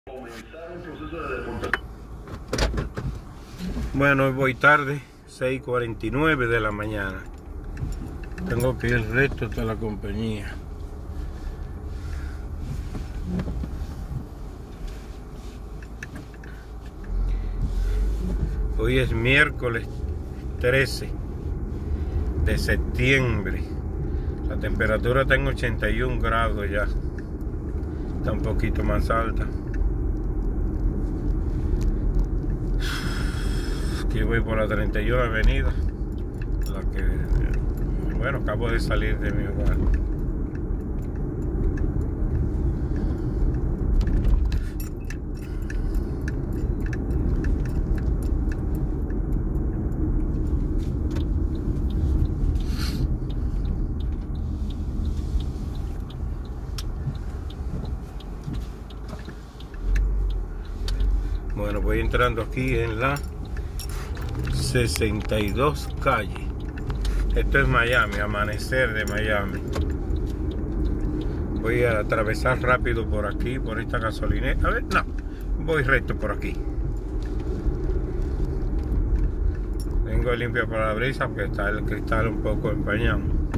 Bueno, hoy voy tarde, 6:49 de la mañana. Tengo que ir recto hasta la compañía. Hoy es miércoles 13 de septiembre. La temperatura está en 81 grados ya. Está un poquito más alta. Aquí voy por la 31 Avenida, la que, bueno, acabo de salir de mi hogar. Bueno, voy entrando aquí en la 62 calle. Esto es Miami, amanecer de Miami. Voy a atravesar rápido por aquí, por esta gasolinera. A ver, no, voy recto por aquí. Vengo limpio por la brisa porque está el cristal un poco empañado.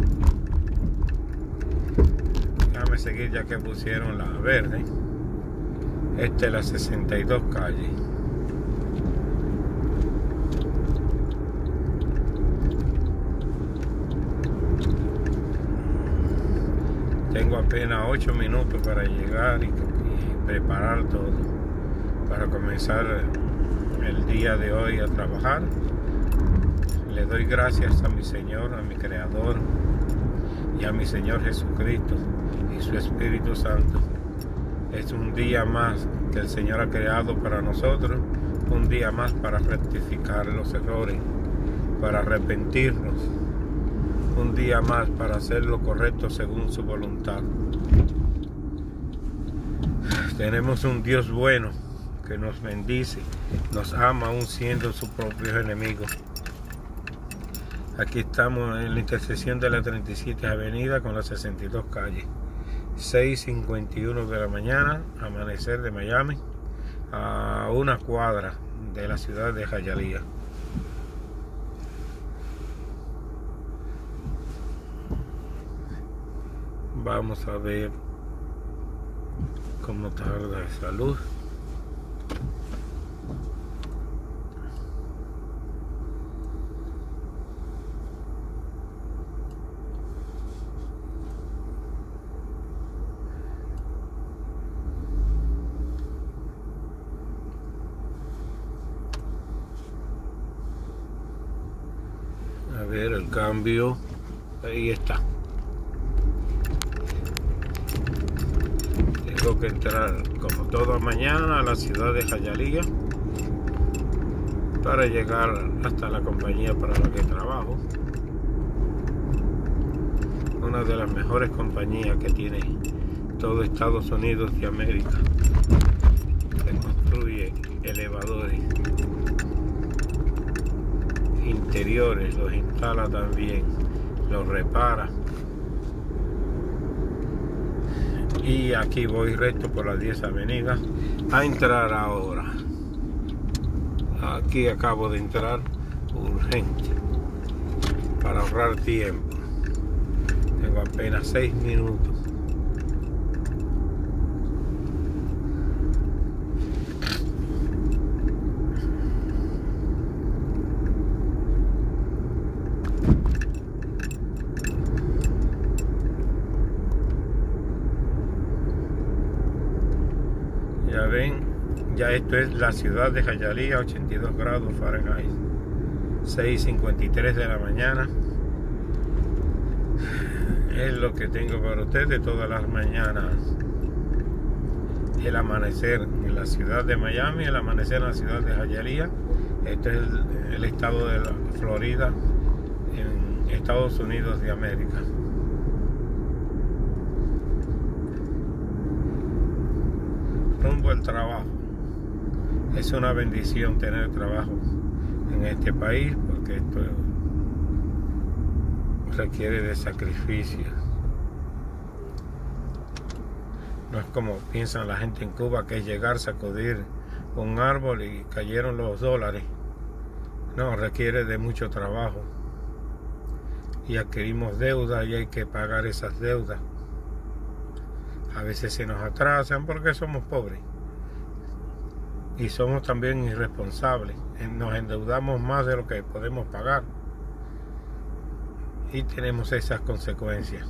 Déjame seguir ya que pusieron la verde. Esta es la 62 calle. Tengo apenas 8 minutos para llegar y preparar todo para comenzar el día de hoy a trabajar. Le doy gracias a mi Señor, a mi Creador y a mi Señor Jesucristo y su Espíritu Santo. Es un día más que el Señor ha creado para nosotros, un día más para rectificar los errores, para arrepentirnos. Un día más para hacer lo correcto según su voluntad. Tenemos un Dios bueno que nos bendice, nos ama aún siendo sus propios enemigos. Aquí estamos en la intersección de la 37 Avenida con la 62 calle. 6:51 de la mañana, amanecer de Miami, a una cuadra de la ciudad de Hialeah. Vamos a ver cómo tarda esa luz. A ver el cambio. Ahí está. Tengo que entrar como toda mañana a la ciudad de Hialeah para llegar hasta la compañía para la que trabajo. Una de las mejores compañías que tiene todo Estados Unidos de América. Se construye elevadores, interiores, los instala también, los repara. Y aquí voy recto por la 10 Avenida a entrar ahora. Aquí acabo de entrar urgente para ahorrar tiempo. Tengo apenas 6 minutos. Ya ven, ya esto es la ciudad de Hialeah, 82 grados Fahrenheit, 6:53 de la mañana. Es lo que tengo para ustedes todas las mañanas. El amanecer en la ciudad de Miami, el amanecer en la ciudad de Hialeah. Este es el estado de la Florida, en Estados Unidos de América. Rumbo al trabajo. Es una bendición tener trabajo en este país porque esto requiere de sacrificio. No es como piensan la gente en Cuba, que es llegar, sacudir un árbol y cayeron los dólares. No, requiere de mucho trabajo. Y adquirimos deuda y hay que pagar esas deudas. A veces se nos atrasan porque somos pobres. Y somos también irresponsables. Nos endeudamos más de lo que podemos pagar. Y tenemos esas consecuencias.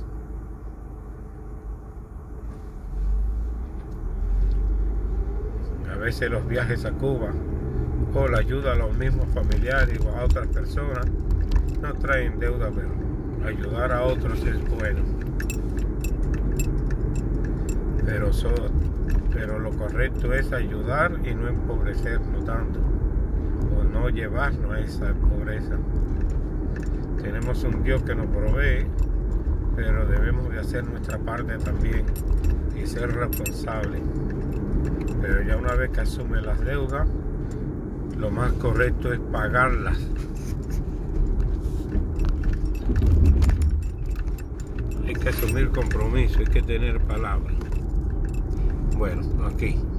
A veces los viajes a Cuba o la ayuda a los mismos familiares o a otras personas no traen deuda, pero ayudar a otros es bueno. Pero lo correcto es ayudar y no empobrecernos tanto, o no llevarnos a esa pobreza. Tenemos un Dios que nos provee, pero debemos de hacer nuestra parte también y ser responsables. Pero ya una vez que asume las deudas, lo más correcto es pagarlas. Hay que asumir compromiso, hay que tener palabra. Bueno, aquí.